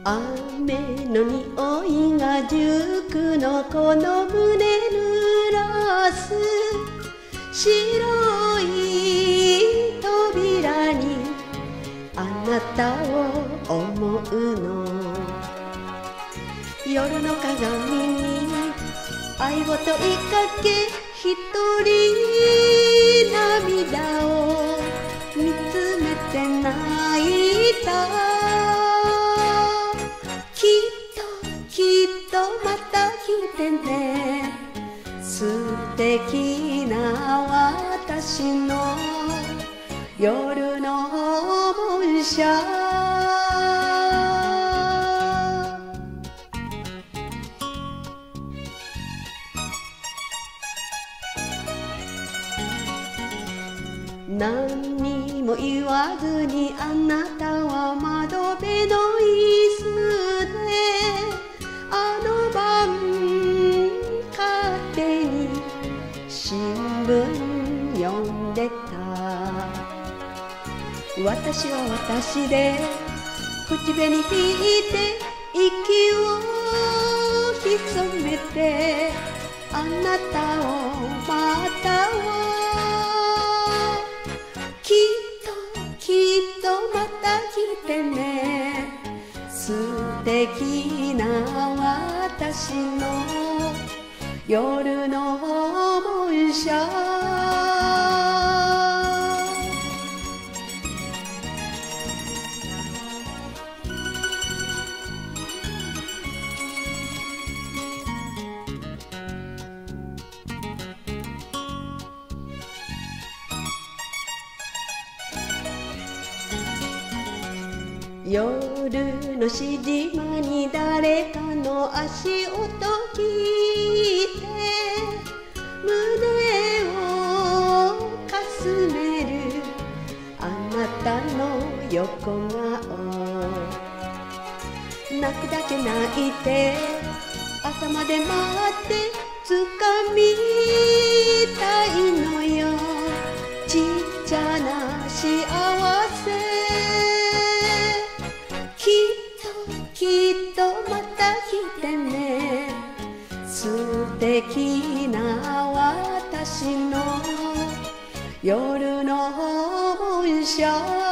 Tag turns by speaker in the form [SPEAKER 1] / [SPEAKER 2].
[SPEAKER 1] 雨の匂いが塾の子の胸濡らす白い扉にあなたを思うの。夜の鏡に愛を問いかけ一人涙を見つめて泣いた。きっとまた来てね、素敵な私の夜の夢者。何にも言わずにあなたは窓辺の椅子であの晩勝手に新聞読んでた。私は私で口紅引いて息を潜めてあなたを待ったわ。きっとまた来てね、素敵な私の夜の夢者。夜のしじまに誰かの足音聞いて胸をかすめるあなたの横顔。泣くだけ泣いて朝まで待って掴みたいのよ、ちっちゃな幸せ。きっとまた来てね、素敵な私の夜の夢者。